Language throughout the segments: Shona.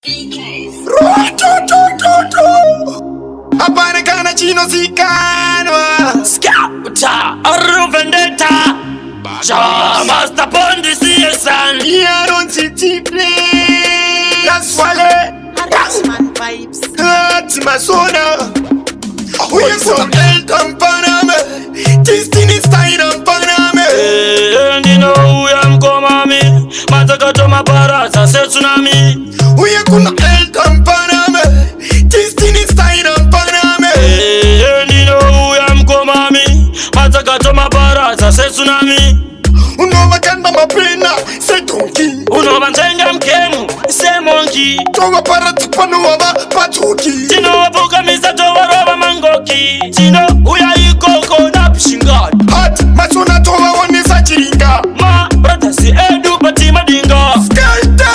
Aparecana chino sicano Scapta, Arru Vendetta Master Bondi CSN Yaron City play That's Wale Harassman vibes. Timasona We are so Elton Paname Destiny style Paname And you know who I'm coming Matakato Maparasa said tsunami We are gonna Elton Paname Destiny style Paname And you know who I'm coming Matakato Maparasa said tsunami Uno makanda mapena say donkey Uno bantenga mkemu say monkey Towa para tupanu waba patoki Tino wabuka misato waroba mangoki Tino uya ikoko na pishingad Hot masona towa wanisa chiringa Ma brother si edu pati madinga Skelta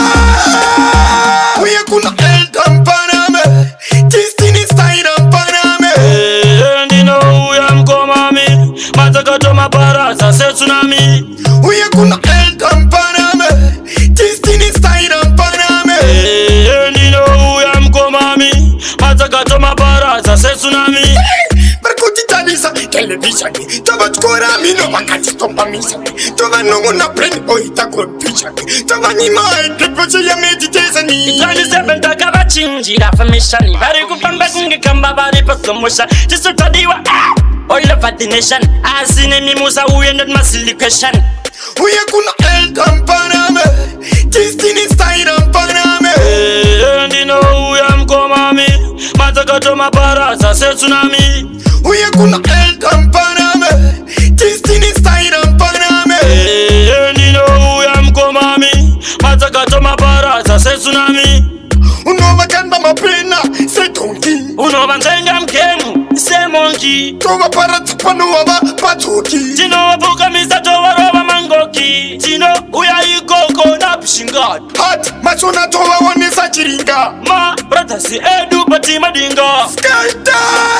We are gonna Elton Paname Destiny style Paname And you know who I'm coming Matakato Maparasa say tsunami We are gonna Elton Paname Destiny style Paname And you know who I'm coming Matakato Maparasa say tsunami Berkuti talisa television Tava chkora mino wakati stompa misa Tava nongo na plane oita konpisha Tava nima ekipoche ya meditation 27 takaba chinjira famishani Bari kufamba kungi kamba bari pasomusha Jisu tadiwa Oil of the nation Asine mimusa uyendet masili question We are gonna Elton Paname Destiny style Paname And you know who I'm coming Matakato Maparasa say tsunami We are gonna Elton Paname Destiny style Paname And you know who I'm coming Matakato Maparasa say tsunami Uno makanda mapena say donkey Uno bantenga mkemu say monkey Towa para tupanu waba patoki Tino wabuka misato waroba mangoki Tino uya ikoko na pishingad Hot masona towa wanisa chiringa Ma brother si edu pati madinga Skelta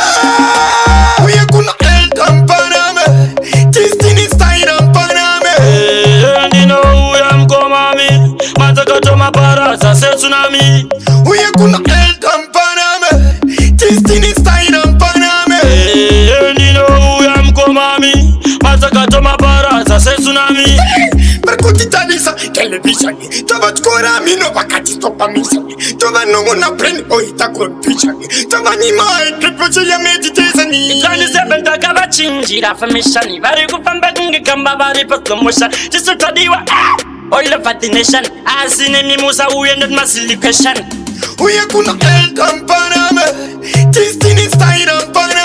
We are gonna Elton Paname Destiny style Paname And you know who I'm coming Matakato Maparasa say tsunami We are gonna Elton Paname Destiny style Paname And you know who I'm coming Matakato Maparasa say tsunami Berkuti talisa television Tava chkora mino wakati stopa misa Tava nongo na plane oita konpisha Tava nima ekipoche ya meditation 27 takaba chinjira famishani Bari kufamba kungi kamba bari pasomusha Jisu tadiwa Oil of the nation Asine mimusa uyendet masili question We are gonna Elton Paname Destiny style Paname